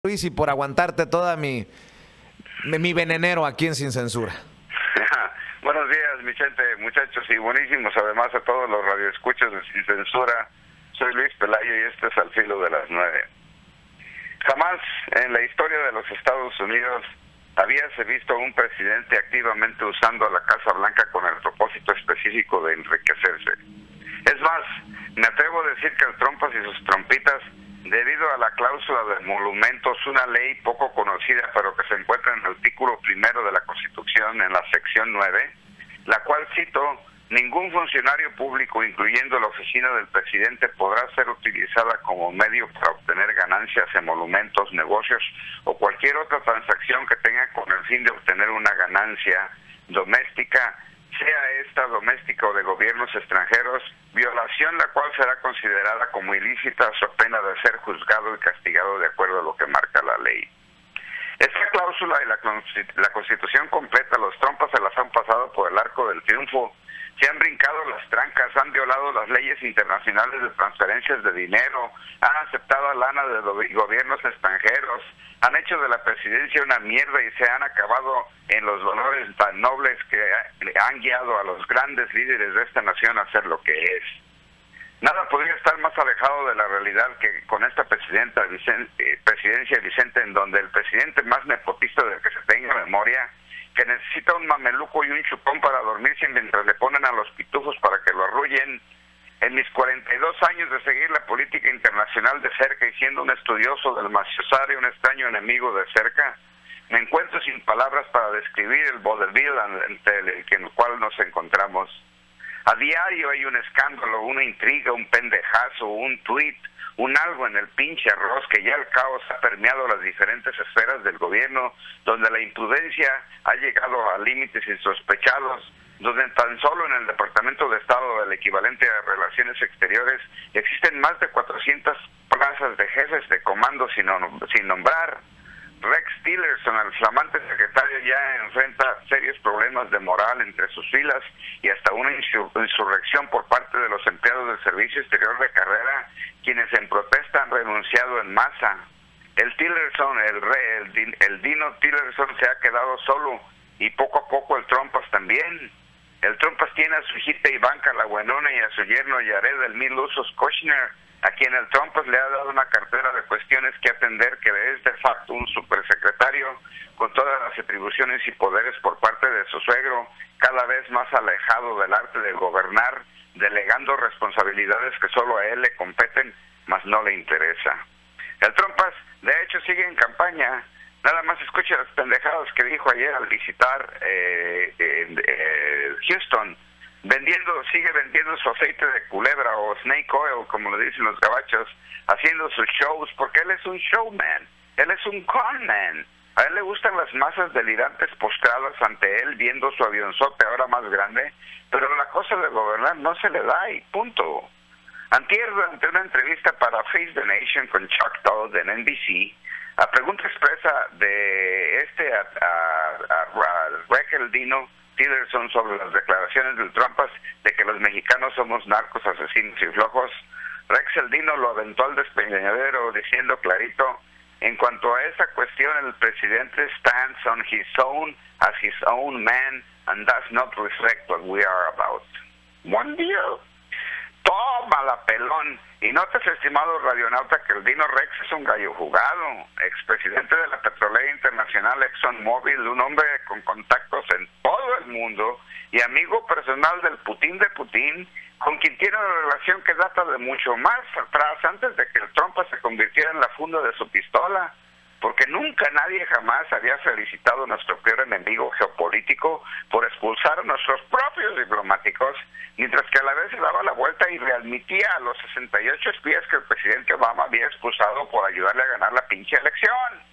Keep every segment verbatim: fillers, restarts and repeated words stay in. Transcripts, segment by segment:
Luis, y por aguantarte toda mi, mi venenero aquí en Sin Censura. Buenos días, mi gente, muchachos, y buenísimos además a todos los radioescuchas de Sin Censura. Soy Luis Pelayo y este es Al Filo de las Nueve. Jamás en la historia de los Estados Unidos habíase visto un presidente activamente usando a la Casa Blanca con el propósito específico de enriquecerse. Es más, me atrevo a decir que el Trumpas y sus trompitas, debido a la cláusula de emolumentos, una ley poco conocida pero que se encuentra en el artículo primero de la Constitución en la sección nueve, la cual cito: ningún funcionario público, incluyendo la oficina del presidente, podrá ser utilizada como medio para obtener ganancias, emolumentos, negocios o cualquier otra transacción que tenga con el fin de obtener una ganancia doméstica, sea esta doméstica o de gobiernos extranjeros, violación la cual será considerada como ilícita a pena de ser juzgado y castigado de acuerdo a lo que marca la ley. Esta cláusula y la, la Constitución completa, los Trumpas se las han pasado por el arco del triunfo, se han brincado las trancas, han violado las leyes internacionales de transferencias de dinero, han aceptado lana de gobiernos extranjeros, han hecho de la presidencia una mierda y se han acabado en los valores tan nobles que han guiado a los grandes líderes de esta nación a ser lo que es. Nada podría estar más alejado de la realidad que con esta presidenta, Vicente, presidencia Vicente, en donde el presidente más nepotista del que se tenga memoria, que necesita un mameluco y un chupón para dormirse mientras le ponen a los pitufos para que lo arrullen. En mis cuarenta y dos años de seguir la política internacional de cerca y siendo un estudioso del maciosar y un extraño enemigo de cerca, me encuentro sin palabras para describir el vodevil ante el, en el cual nos encontramos. A diario hay un escándalo, una intriga, un pendejazo, un tuit, un algo en el pinche arroz que ya el caos ha permeado las diferentes esferas del gobierno, donde la imprudencia ha llegado a límites insospechados, donde tan solo en el Departamento de Estado, el equivalente a Relaciones Exteriores, existen más de cuatrocientas plazas de jefes de comando sin, sin nombrar. Rex Tillerson, el flamante secretario, ya enfrenta serios problemas de moral entre sus filas y hasta una insurrección por parte de los empleados del Servicio Exterior de Carrera, quienes en protesta han renunciado en masa. El Tillerson, el, rey, el, el Dino Tillerson se ha quedado solo y poco a poco el Trumpas también. El Trumpas tiene a su hijita Ivanka la Buenona y a su yerno Jared el Mil Usos Kushner, a quien el Trumpas le ha dado una cartera de cuestiones que atender, que es de facto un supersecretario con todas las atribuciones y poderes por parte de su suegro, cada vez más alejado del arte de gobernar, delegando responsabilidades que solo a él le competen, mas no le interesa. El Trumpas, de hecho, sigue en campaña. Nada más escucha las pendejadas que dijo ayer al visitar eh, eh, eh, Houston, vendiendo, sigue vendiendo su aceite de culebra o snake oil, como lo dicen los gabachos, haciendo sus shows, porque él es un showman, él es un conman. A él le gustan las masas delirantes postradas ante él viendo su avionzote ahora más grande, pero la cosa de gobernar no se le da y punto. Antier, durante una entrevista para Face the Nation con Chuck Todd en N B C, a pregunta expresa de este a, a, a, a Rex el Dino Tillerson sobre las declaraciones del Trumpas de que los mexicanos somos narcos, asesinos y flojos, Rex el Dino lo aventó al despeñadero diciendo clarito: en cuanto a esa cuestión, el presidente stands on his own as his own man and does not reflect what we are about. One deal. Tómala, pelón. Y notas, estimado radionauta, que el Dino Rex es un gallo jugado, expresidente de la petrolera internacional ExxonMobil, un hombre con contactos en todo el mundo y amigo personal del Putin de Putin, con quien tiene una relación que data de mucho más atrás, antes de que el Trump se convirtiera en la funda de su pistola, porque nunca nadie jamás había felicitado a nuestro peor enemigo geopolítico por expulsar a nuestros propios diplomáticos, mientras que a la vez se daba la vuelta y readmitía a los sesenta y ocho espías que el presidente Obama había expulsado por ayudarle a ganar la pinche elección.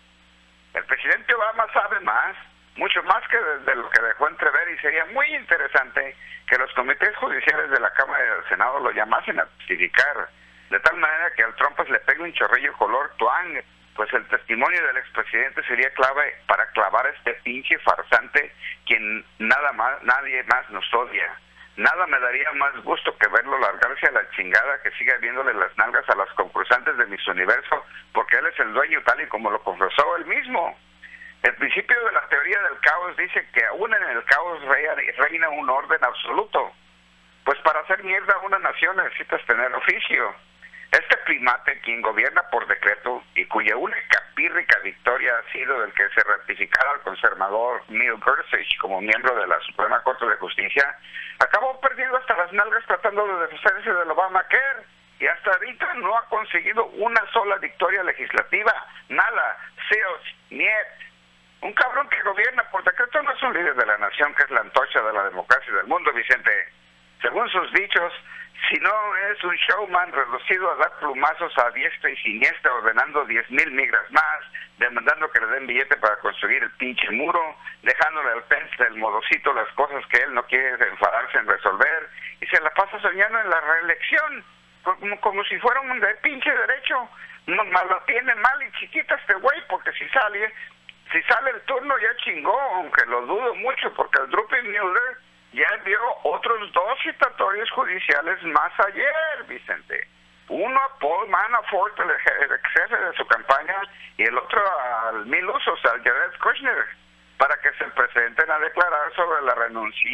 El presidente Obama sabe más, mucho más que desde lo que dejó entrever, y sería muy interesante que los comités judiciales de la Cámara y del Senado lo llamasen a testificar, de tal manera que al Trump le pegue un chorrillo color tuang, pues el testimonio del expresidente sería clave para clavar a este pinche farsante quien nada más, nadie más nos odia. Nada me daría más gusto que verlo largarse a la chingada, que siga viéndole las nalgas a las concursantes de Miss Universo, porque él es el dueño tal y como lo confesó él mismo. El principio de la teoría del caos dice que aún en el caos reina un orden absoluto. Pues para hacer mierda a una nación necesitas tener oficio. Este primate, quien gobierna por decreto y cuya única pírrica victoria ha sido el que se ratificara al conservador Neil Gorsuch como miembro de la Suprema Corte de Justicia, acabó perdiendo hasta las nalgas tratando de deshacerse del Obamacare y hasta ahorita no ha conseguido una sola victoria legislativa. Nada, seos, niet. Un cabrón que gobierna por decreto no es un líder de la nación, que es la antorcha de la democracia del mundo, Vicente. Según sus dichos, si no es un showman reducido a dar plumazos a diestra y siniestra, ordenando diez mil migras más, demandando que le den billete para construir el pinche muro, dejándole al Pence del modocito las cosas que él no quiere enfadarse en resolver, y se la pasa soñando en la reelección, como, como si fuera un de pinche derecho. No, más lo tiene mal y chiquita este güey, porque si sale, si sale el turno ya chingó, aunque lo dudo mucho, porque el Drupi Mueller ya envió otros dos citatorios judiciales más ayer, Vicente. Uno a Paul Manafort, el ex jefe de su campaña, y el otro al Mil Usos, al Jared Kushner, para que se presenten a declarar sobre la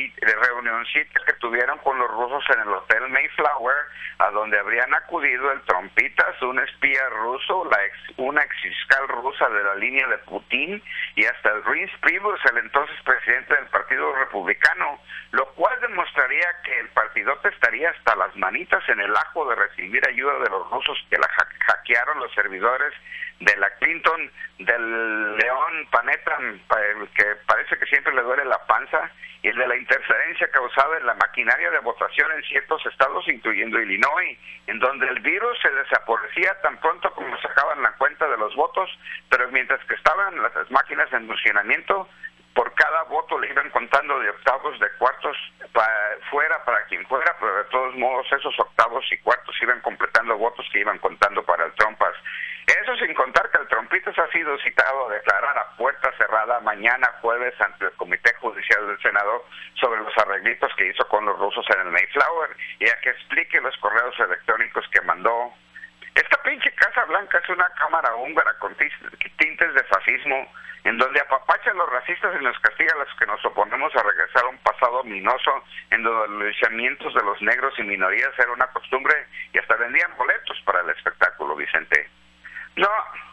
reunioncita que tuvieron con los rusos en el Hotel Mayflower, a donde habrían acudido el Trompitas, un espía ruso, la ex, una ex fiscal rusa de la línea de Putin, y hasta el Reince Priebus, el entonces presidente del Partido Republicano, lo cual demostraría que el partidote estaría hasta las manitas en el ajo de recibir ayuda de los rusos que la ha hackearon los servidores de la Clinton, del León Panetta, el que parece que siempre le duele la panza, y el de la interferencia causada en la maquinaria de votación en ciertos estados, incluyendo Illinois, en donde el virus se desaparecía tan pronto como sacaban la cuenta de los votos, pero mientras que estaban las máquinas en funcionamiento, por cada voto le iban contando de octavos, de cuartos, para, fuera para quien fuera, pero de todos modos esos octavos y cuartos iban completando votos que iban contando para el Trompas. Eso sin contar que el Trompitas ha sido citado a declarar a puerta cerrada mañana jueves ante el Comité Judicial del Senado sobre los arreglitos que hizo con los rusos en el Mayflower y a que explique los correos electrónicos que mandó. Esta pinche Casa Blanca es una cámara húngara con tintes de fascismo, en donde apapacha a los racistas y nos castiga a los que nos oponemos a regresar a un pasado ominoso, en donde los luchamientos de los negros y minorías era una costumbre y hasta vendían boletos para el espectáculo, Vicente. No,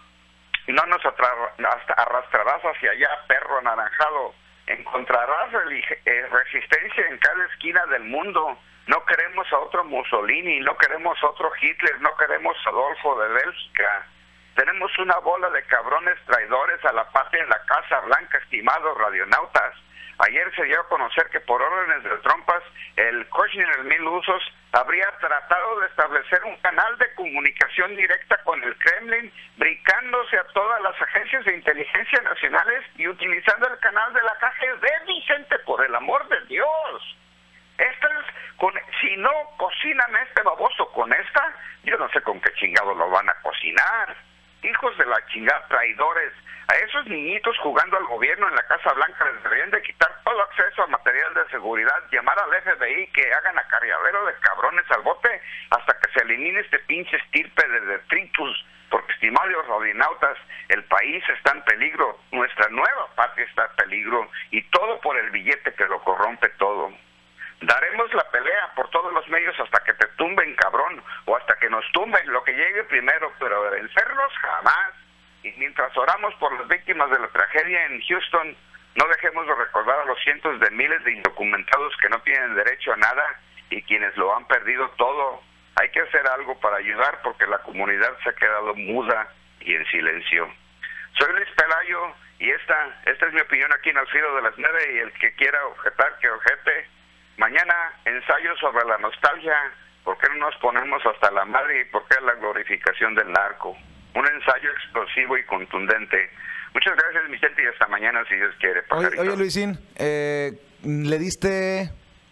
no nos hasta arrastrarás hacia allá, perro anaranjado. Encontrarás eh, resistencia en cada esquina del mundo. No queremos a otro Mussolini, no queremos otro Hitler, no queremos a Adolfo de Bélgica. Tenemos una bola de cabrones traidores a la patria en la Casa Blanca, estimados radionautas. Ayer se dio a conocer que por órdenes de Trompas, el Kushner, el Mil Usos, habría tratado de establecer un canal de comunicación directa con el Kremlin, brincándose a todas las agencias de inteligencia nacionales y utilizando el canal de la K G B, Vicente, por el amor de Dios. Esta es, con, si no cocinan a este baboso con esta, yo no sé con qué chingado lo van a cocinar. Hijos de la chingada, traidores. A esos niñitos jugando al gobierno en la Casa Blanca les deberían de quitar todo acceso a material de seguridad, llamar al F B I que hagan acarreadero de cabrones al bote hasta que se elimine este pinche estirpe de detritus, porque, estimados radionautas, el país está en peligro, nuestra nueva patria está en peligro, y todo por el billete que lo corrompe todo. Daremos la pelea por todos los medios hasta que te tumben, cabrón, o hasta que nos tumben, lo que llegue primero, pero de vencerlos jamás. Y mientras oramos por las víctimas de la tragedia en Houston, no dejemos de recordar a los cientos de miles de indocumentados que no tienen derecho a nada y quienes lo han perdido todo. Hay que hacer algo para ayudar porque la comunidad se ha quedado muda y en silencio. Soy Luis Pelayo y esta, esta es mi opinión aquí en Al Filo de las Nueve, y el que quiera objetar, que objete. Mañana ensayo sobre la nostalgia, por qué no nos ponemos hasta la madre y por qué la glorificación del narco. Un ensayo explosivo y contundente. Muchas gracias, Vicente, y hasta mañana, si Dios quiere. Oye, oye, Luisín, eh, le diste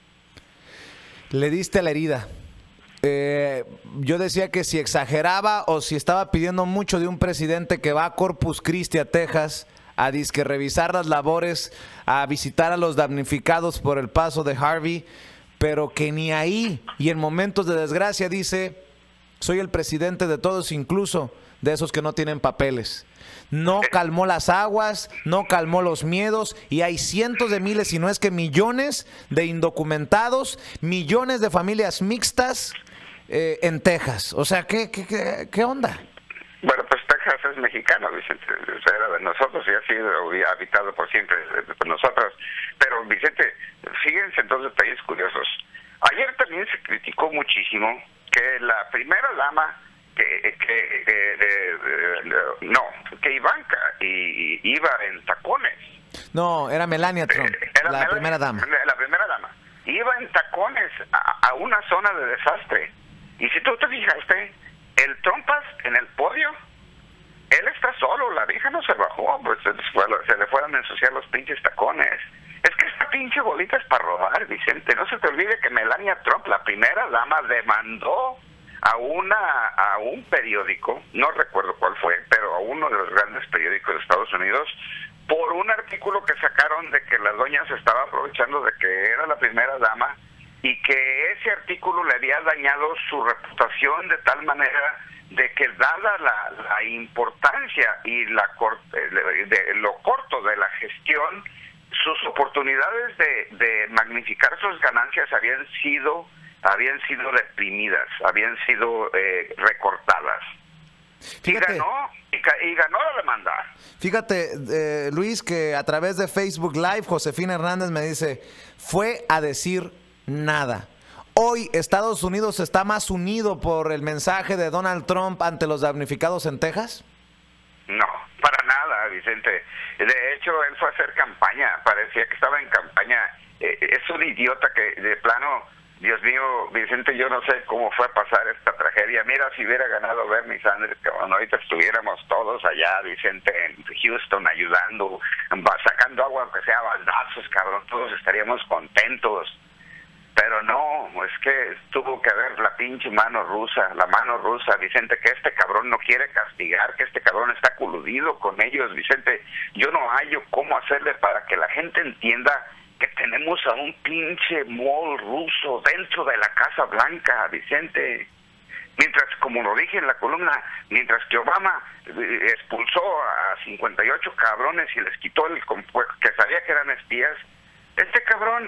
le diste la herida. Eh, yo decía que si exageraba o si estaba pidiendo mucho de un presidente que va a Corpus Christi, a Texas, a disque revisar las labores, a visitar a los damnificados por el paso de Harvey, pero que ni ahí, y en momentos de desgracia dice, soy el presidente de todos, incluso de esos que no tienen papeles. No calmó las aguas, no calmó los miedos, y hay cientos de miles, si no es que millones de indocumentados, millones de familias mixtas eh, en Texas. O sea, ¿qué, qué, qué, qué onda? Bueno, pues Texas es mexicano, Vicente, era de nosotros y ha sido habitado por siempre por nosotros. Pero, Vicente, fíjense en dos detalles curiosos. Ayer también se criticó muchísimo que la primera dama, que, que, que de, de, de, no, que Ivanka y, y iba en tacones. No, era Melania Trump, eh, era la Melania, primera dama. La primera dama. Iba en tacones a, a una zona de desastre. Y si tú te fijaste, el Trumpas en el podio, él está solo, la vieja no se bajó, pues se, fue, se le fueron a ensuciar los pinches tacones. Es que esta pinche bolita es para robar, Vicente. No se te olvide que Melania Trump, la primera dama, demandó a una a un periódico, no recuerdo cuál fue, pero a uno de los grandes periódicos de Estados Unidos, por un artículo que sacaron de que la doña se estaba aprovechando de que era la primera dama y que ese artículo le había dañado su reputación de tal manera de que dada la, la importancia y la de, de lo corto de la gestión, sus oportunidades de, de magnificar sus ganancias habían sido habían sido deprimidas, habían sido eh, recortadas. Fíjate, y ganó, y, y ganó la demanda. Fíjate, eh, Luis, que a través de Facebook Live, Josefina Hernández me dice, fue a decir nada. Hoy Estados Unidos está más unido por el mensaje de Donald Trump ante los damnificados en Texas. No, para nada, Vicente. De hecho, él fue a hacer campaña, parecía que estaba en campaña. Eh, es un idiota que de plano, Dios mío, Vicente, yo no sé cómo fue a pasar esta tragedia. Mira, si hubiera ganado Bernie Sanders, que bueno, ahorita estuviéramos todos allá, Vicente, en Houston, ayudando, sacando agua, aunque sea baldazos, cabrón, todos estaríamos contentos. Pero no, es que tuvo que haber la pinche mano rusa, la mano rusa, Vicente, que este cabrón no quiere castigar, que este cabrón está coludido con ellos, Vicente. Yo no hallo cómo hacerle para que la gente entienda que tenemos a un pinche mol ruso dentro de la Casa Blanca, Vicente. Mientras, como lo dije en la columna, mientras que Obama expulsó a cincuenta y ocho cabrones y les quitó el que sabía que eran espías, este cabrón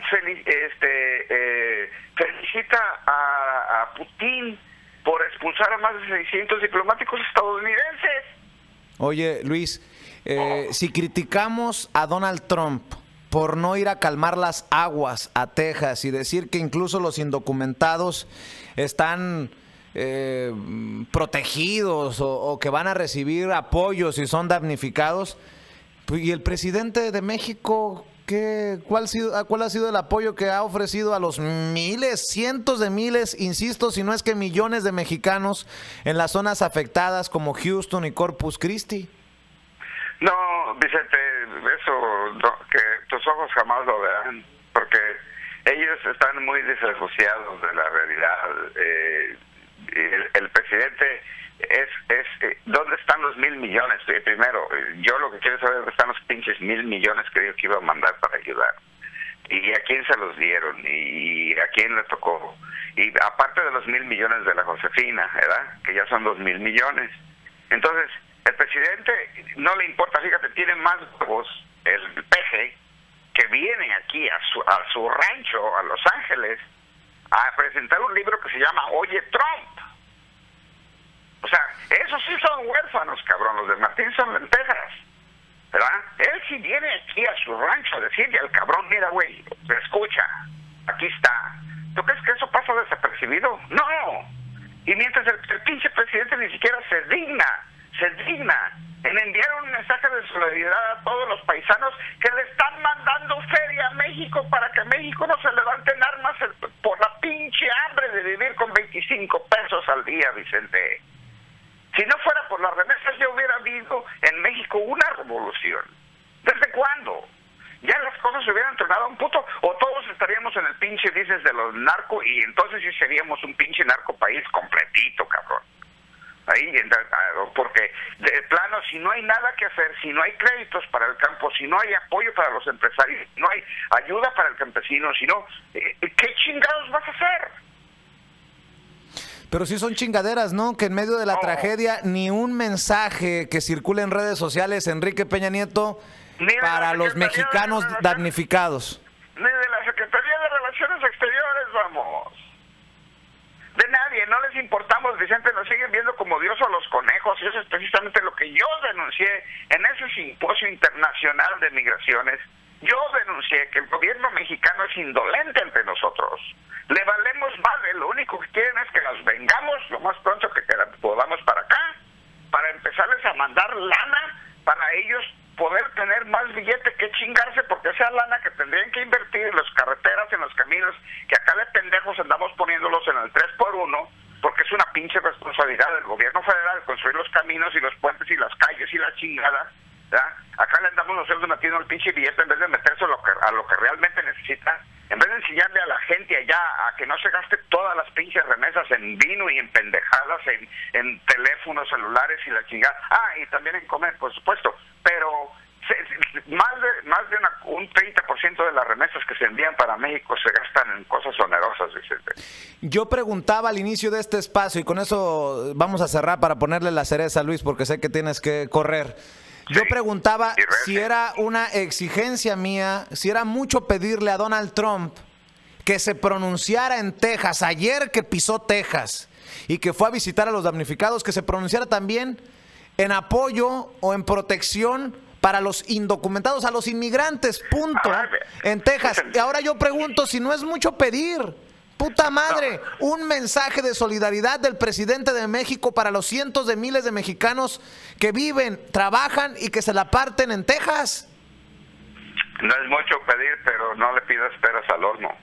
este, eh, felicita a, a Putin por expulsar a más de seiscientos diplomáticos estadounidenses. Oye, Luis, eh, oh. si criticamos a Donald Trump por no ir a calmar las aguas a Texas y decir que incluso los indocumentados están eh, protegidos o, o que van a recibir apoyos si son damnificados, y el presidente de México... ¿Qué, cuál, ¿Cuál ha sido el apoyo que ha ofrecido a los miles, cientos de miles, insisto, si no es que millones de mexicanos en las zonas afectadas como Houston y Corpus Christi? No, Vicente, eso, no, que tus ojos jamás lo verán, porque ellos están muy desasociados de la realidad. Eh, el, el presidente... Es, es, eh, ¿dónde están los mil millones? Eh, primero, eh, yo lo que quiero saber es dónde están los pinches mil millones que dijo que iba a mandar para ayudar. ¿Y a quién se los dieron? ¿Y a quién le tocó? Y aparte de los mil millones de la Josefina, ¿verdad? Que ya son dos mil millones. Entonces, el presidente no le importa, fíjate, tiene más huevos el peje que viene aquí a su, a su rancho, a Los Ángeles, a presentar un libro que se llama Oye Trump. O sea, esos sí son huérfanos, cabrón. Los de Martín son lentejas, ¿verdad? Él sí viene aquí a su rancho a decirle al cabrón, mira, güey, escucha, aquí está. ¿Tú crees que eso pasa desapercibido? No. Y mientras el, el pinche presidente ni siquiera se digna, se digna en enviar un mensaje de solidaridad a todos los paisanos que le están mandando feria a México para que México no se levante en armas por la pinche hambre de vivir con veinticinco pesos al día, Vicente. Si no fuera por las remesas, ya hubiera habido en México una revolución. ¿Desde cuándo? Ya las cosas se hubieran tornado a un puto, o todos estaríamos en el pinche business de los narcos, y entonces sí seríamos un pinche narco país completito, cabrón. Ahí, porque de plano, si no hay nada que hacer, si no hay créditos para el campo, si no hay apoyo para los empresarios, si no hay ayuda para el campesino, si no, ¿qué chingados vas a hacer? Pero sí son chingaderas, ¿no? Que en medio de la no. tragedia, ni un mensaje que circule en redes sociales, Enrique Peña Nieto, ni para los mexicanos damnificados. Ni de la Secretaría de Relaciones Exteriores, vamos. De nadie, no les importamos, Vicente, nos siguen viendo como Dios o los conejos, y eso es precisamente lo que yo denuncié en ese simposio internacional de migraciones. Yo denuncié que el gobierno mexicano es indolente ante nosotros. Le valemos madre, lo único que quieren es que nos vengamos lo más pronto que podamos para acá, para empezarles a mandar lana, para ellos poder tener más billete que chingarse, porque esa lana que tendrían que invertir en las carreteras, en los caminos, que acá de pendejos andamos poniéndolos en el tres por uno, porque es una pinche responsabilidad del gobierno federal construir los caminos y los puentes y las calles y la chingada, ¿verdad? Acá le andamos nosotros metiendo el pinche billete en vez de meterse a lo que, a lo que realmente necesita, en vez de enseñarle a la gente allá a que no se gaste todas las pinches remesas en vino y en pendejadas, en, en teléfonos celulares y la chingada. Ah, y también en comer, por supuesto, pero se, más de más de una, un treinta por ciento de las remesas que se envían para México se gastan en cosas onerosas, Vicente. Yo preguntaba al inicio de este espacio, y con eso vamos a cerrar para ponerle la cereza, Luis, porque sé que tienes que correr. Yo sí, preguntaba si era una exigencia mía, si era mucho pedirle a Donald Trump que se pronunciara en Texas, ayer que pisó Texas y que fue a visitar a los damnificados, que se pronunciara también en apoyo o en protección para los indocumentados, a los inmigrantes, punto, en Texas. Y ahora yo pregunto si no es mucho pedir. Puta madre, un mensaje de solidaridad del presidente de México para los cientos de miles de mexicanos que viven, trabajan y que se la parten en Texas. No es mucho pedir, pero no le pidas peras al horno.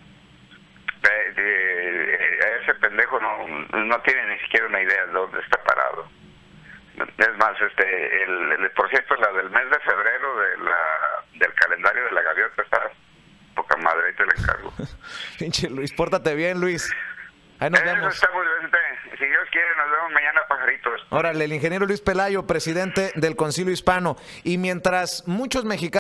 Ese pendejo no, no tiene ni siquiera una idea de dónde está parado. Es más, este, el, el, por cierto, la del mes de febrero de la, del calendario de la gaviota está poca madre, ahí te la encargo. Pinche Luis, pórtate bien, Luis. Ahí nos Eso vemos. Estamos, si Dios quiere, nos vemos mañana, pajaritos. Órale, el ingeniero Luis Pelayo, presidente del Concilio Hispano. Y mientras muchos mexicanos